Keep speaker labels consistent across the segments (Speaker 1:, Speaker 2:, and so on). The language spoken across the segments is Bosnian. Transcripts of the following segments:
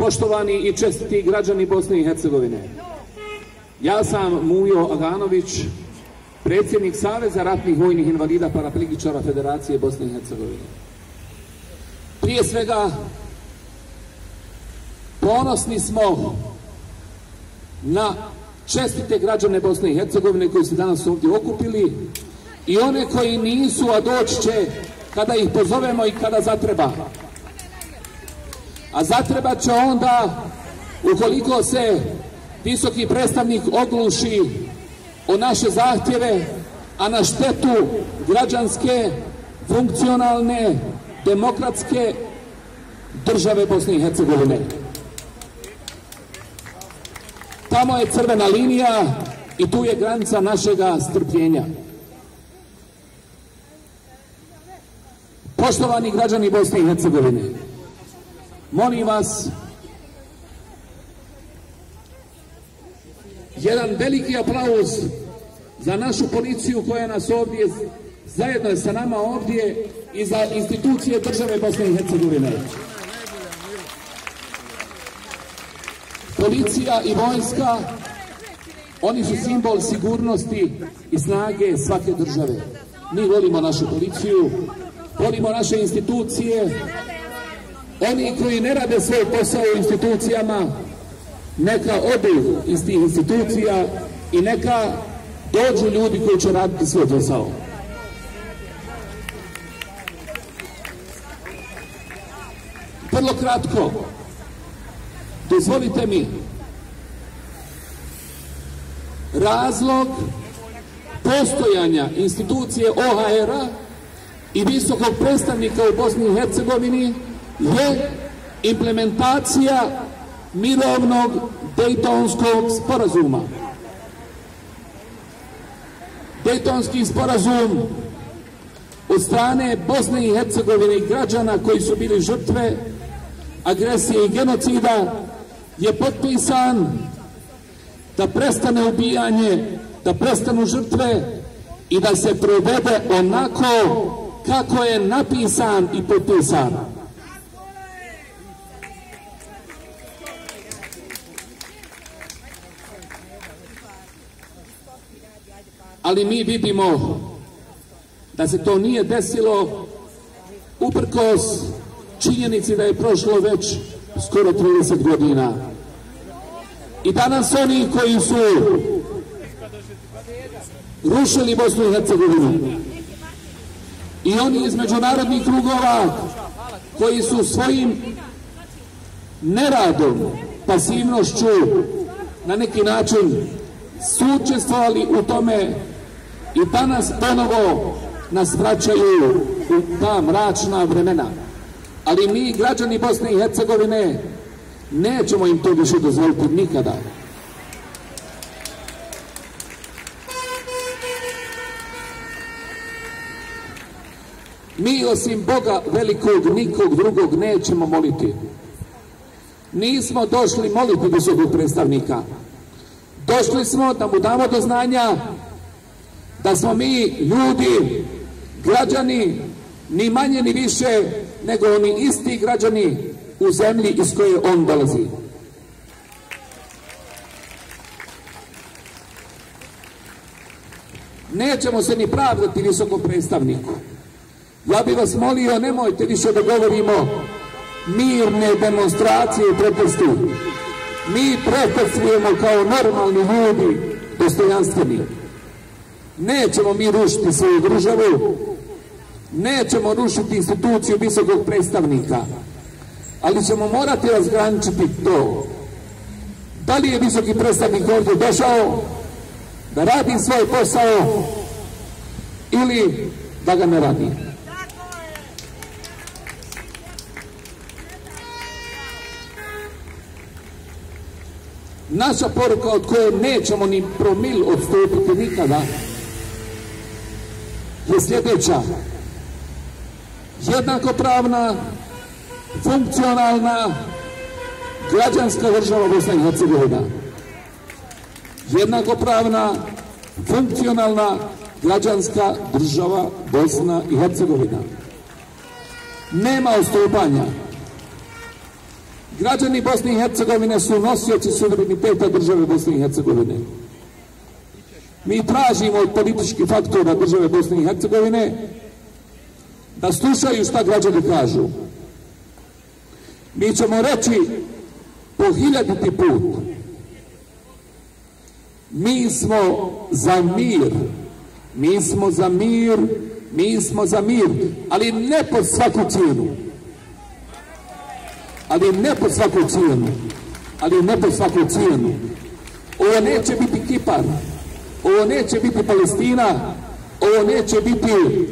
Speaker 1: Poštovani i čestiti građani Bosne i Hercegovine, ja sam Mujo Aganović, predsjednik Saveza ratnih vojnih invalida paraplegičara Federacije Bosne i Hercegovine. Prije svega, ponosni smo na čestite građane Bosne i Hercegovine koji se danas ovdje okupili i one koji nisu, a doći će kada ih pozovemo i kada zatreba. A zatrebat će onda ukoliko se visoki predstavnik ogluši o naše zahtjeve, a na štetu građanske, funkcionalne, demokratske države Bosne i Hercegovine. Tamo je crvena linija i tu je granica našega strpljenja. Poštovani građani Bosne i Hercegovine, molim vas, jedan veliki aplauz za našu policiju koja nas ovdje, zajedno sa nama ovdje, i za institucije države Bosne i Hercegovine. Policija i vojska, oni su simbol sigurnosti i snage svake države. Mi volimo našu policiju, volimo naše institucije. Oni koji ne rade svoj posao u institucijama, neka odu iz tih institucija i neka dođu ljudi koji će raditi svoj posao. Vrlo kratko, dozvolite mi, razlog postojanja institucije OHR-a i visokog predstavnika u Bosni i Hercegovini je implementacija mirovnog Dejtonskog sporazuma. Dejtonski sporazum od strane Bosne i Hercegovine i građana koji su bili žrtve agresije i genocida je potpisan da prestane ubijanje, da prestanu žrtve i da se provede onako kako je napisan i potpisan. Ali mi vidimo da se to nije desilo uprkos činjenici da je prošlo već skoro 30 godina. I danas oni koji su rušili Bosnu i Hercegovinu i oni iz međunarodnih krugova koji su svojim neradom, pasivnošću na neki način sučestvovali u tome i danas ponovo nas vraćaju u ta mračna vremena. Ali mi, građani Bosne i Hercegovine, nećemo im to više dozvoliti nikada. Mi osim Boga velikog nikog drugog nećemo moliti. Nismo došli moliti visokog predstavnika. Došli smo da mu damo do znanja da smo mi ljudi, građani, ni manje ni više nego oni isti građani u zemlji iz koje on dolazi. Nećemo se ni pravdati visokom predstavniku. Ja bih vas molio, nemojte više da govorimo mirne demonstracije i protesti. Mi protestujemo kao normalni ljudi, dostojanstveni. Nećemo mi rušiti svoju državu, nećemo rušiti instituciju visokog predstavnika, ali ćemo morati razgraničiti to. Da li je visoki predstavnik ovdje došao da radi svoj posao ili da ga ne radi. Naša poruka od koje nećemo ni promil odstupiti nikada je sljedeća: jednakopravna, funkcionalna, građanska država Bosna i Hercegovina. Jednakopravna, funkcionalna, građanska država Bosna i Hercegovina. Nema odstupanja. Građani Bosne i Hercegovine su nosioci suvereniteta države Bosne i Hercegovine. Mi tražimo od političkih faktora države Bosne i Hercegovine da slušaju šta građani kažu. Mi ćemo reći po 1000. put: mi smo za mir, mi smo za mir, mi smo za mir, ali ne pod svaku cijenu. Ali ne pod svaku cijenu. Ali ne pod svaku cijenu. Ovo neće biti Kipar, ovo neće biti Palestina, ovo neće biti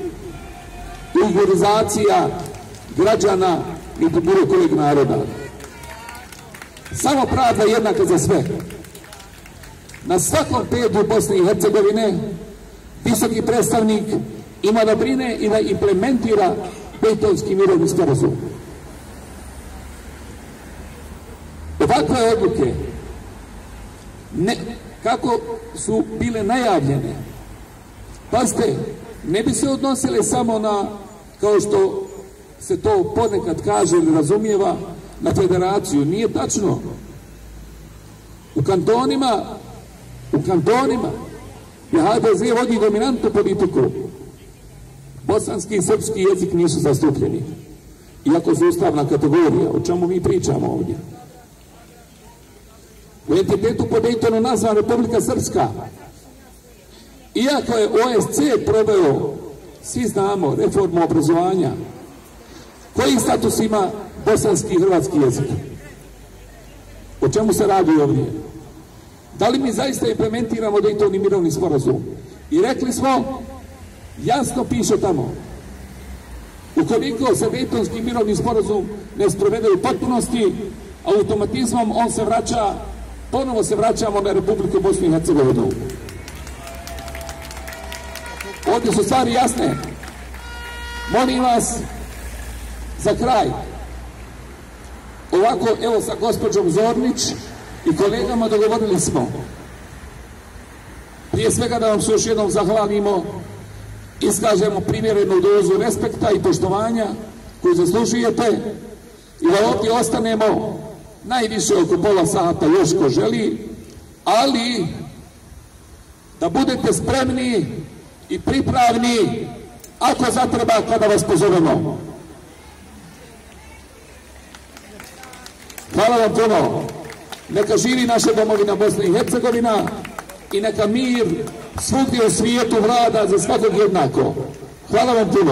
Speaker 1: ujgurizacija građana niti bilo kojeg naroda. Samo pravda jednaka za sve. Na svakom pedlju Bosne i Hercegovine visoki predstavnik ima da brine i da implementira Dejtonski mirovni sporazum. Ovakve odluke, kako su bile najavljene, pazite, ne bi se odnosile samo na, kao što se to ponekad kaže ili razumijeva, na federaciju. Nije tačno. U kantonima gdje HDZ vodi dominantnu politiku, bosanski i srpski jezik nisu zastupljeni, iako su ustavna kategorija. O čemu mi pričamo ovdje? U entitetu po Dejtonu nazvan Republika Srpska, iako je OSC proveo, svi znamo, reformu obrazovanja, koji status ima bosanski i hrvatski jezik? O čemu se radi ovdje? Da li mi zaista implementiramo Dejtonski mirovni sporazum? I rekli smo, jasno piše tamo, ukoliko se Dejtonski mirovni sporazum ne sprovede u potpunosti, automatizmom on se vraća, ponovo se vraćamo na Republiku Bosnu i Hercegovinu. Ovdje su stvari jasne. Molim vas, za kraj, ovako, evo, sa gospođom Zornić i kolegama dogovorili smo, prije svega da vam se još jednom zahvalimo, iskažemo primjerenu dozu respekta i poštovanja koju zaslužujete i da ovdje ostanemo najviše oko pola sata, još ko želi, ali da budete spremni i pripravni ako zatreba kada vas pozovemo. Hvala vam puno. Neka živi naša domovina Bosna i Hercegovina i neka mir svugdje u svijetu vlada za svakog jednako. Hvala vam puno.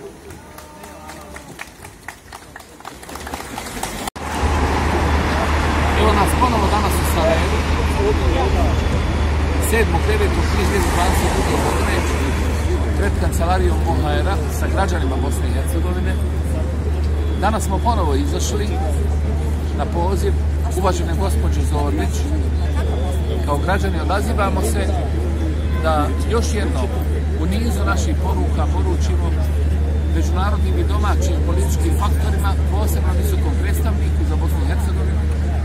Speaker 2: Evo nas ponovo danas u Sarajevu, 7.9.2022. godine, pred kancelarijom OHR-a sa građanima Bosne i Hercegovine. Danas smo ponovo izašli na poziv uvažene gospođe Zornić. Kao građani odazivamo se da još jednom u nizu naših poruka poručimo međunarodnim i domaćim političkim faktorima, posebno visokom predstavniku za Bosnu i Hercegovinu,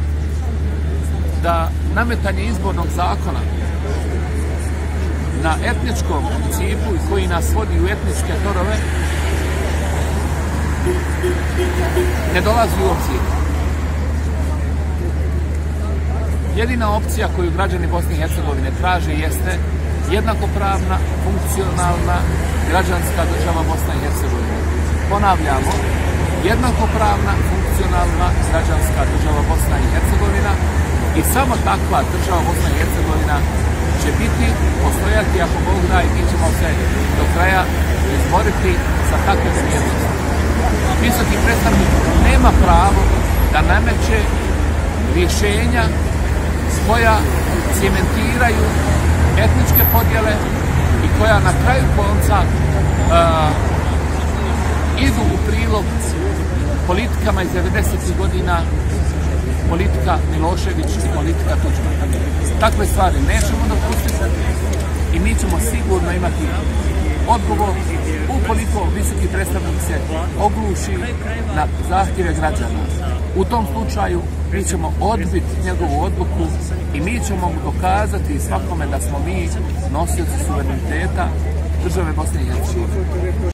Speaker 2: da nametanje izbornog zakona na etničkom principu koji nas vodi u etničke torove ne dolazi u obzir. Jedina opcija koju građani Bosne i Hercegovine traže jeste jednakopravna, funkcionalna, građanska država Bosna i Hercegovina. Ponavljamo, jednakopravna, funkcionalna, građanska država Bosna i Hercegovina i samo takva država Bosna i Hercegovina će biti, postojati, ako Bog da, i mi ćemo se do kraja izboriti za takve vrijednosti. Visoki predstavnik nema pravo da nameće rješenja koja cementiraju etničke podjele i koja na kraju konca idu u prilog politikama iz 90. godina, politika Milošević i politika Tuđman. Takve stvari nećemo dopustiti i mi ćemo sigurno imati odgovor ukoliko visoki predstavnik se ogluši na zahtjeve građana. U tom slučaju mi ćemo odbiti njegovu odluku i mi ćemo mu dokazati svakome da smo mi nosioci suvereniteta države Bosne i Hercegovine.